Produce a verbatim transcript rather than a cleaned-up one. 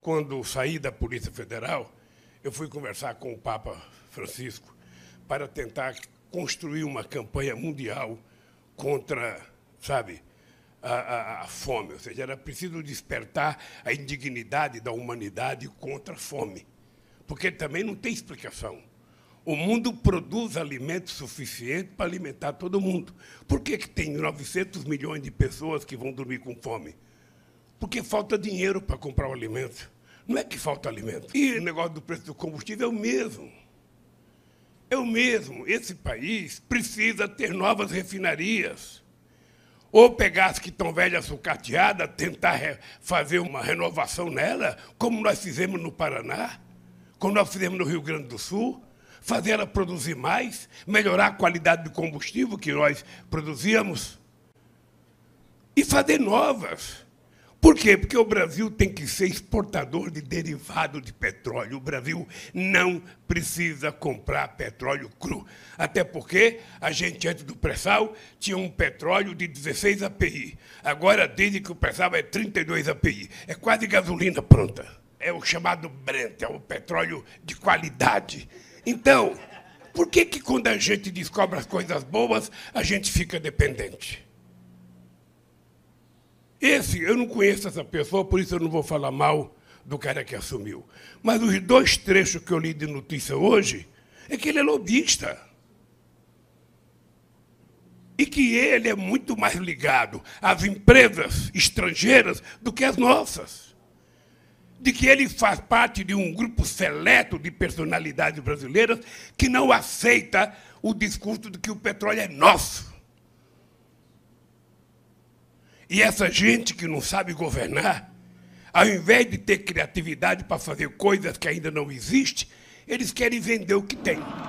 quando saí da Polícia Federal, eu fui conversar com o Papa Francisco para tentar construir uma campanha mundial contra, sabe, a, a, a fome. Ou seja, era preciso despertar a indignidade da humanidade contra a fome, porque também não tem explicação. O mundo produz alimento suficiente para alimentar todo mundo. Por que que tem novecentos milhões de pessoas que vão dormir com fome? Porque falta dinheiro para comprar o alimento. Não é que falta alimento. E o negócio do preço do combustível é o mesmo. É o mesmo. Esse país precisa ter novas refinarias. Ou pegar as que estão velhas, sucateadas, tentar fazer uma renovação nela, como nós fizemos no Paraná, como nós fizemos no Rio Grande do Sul, fazer ela produzir mais, melhorar a qualidade do combustível que nós produzíamos e fazer novas. Por quê? Porque o Brasil tem que ser exportador de derivado de petróleo. O Brasil não precisa comprar petróleo cru. Até porque a gente, antes do pré-sal, tinha um petróleo de dezesseis A P I. Agora dizem que o pré-sal é trinta e dois A P I. É quase gasolina pronta. É o chamado Brent, é o petróleo de qualidade. Então, por que que quando a gente descobre as coisas boas, a gente fica dependente? Esse, eu não conheço essa pessoa, por isso eu não vou falar mal do cara que assumiu. Mas os dois trechos que eu li de notícia hoje é que ele é lobista. E que ele é muito mais ligado às empresas estrangeiras do que às nossas. De que ele faz parte de um grupo seleto de personalidades brasileiras que não aceita o discurso de que o petróleo é nosso. E essa gente que não sabe governar, ao invés de ter criatividade para fazer coisas que ainda não existem, eles querem vender o que tem.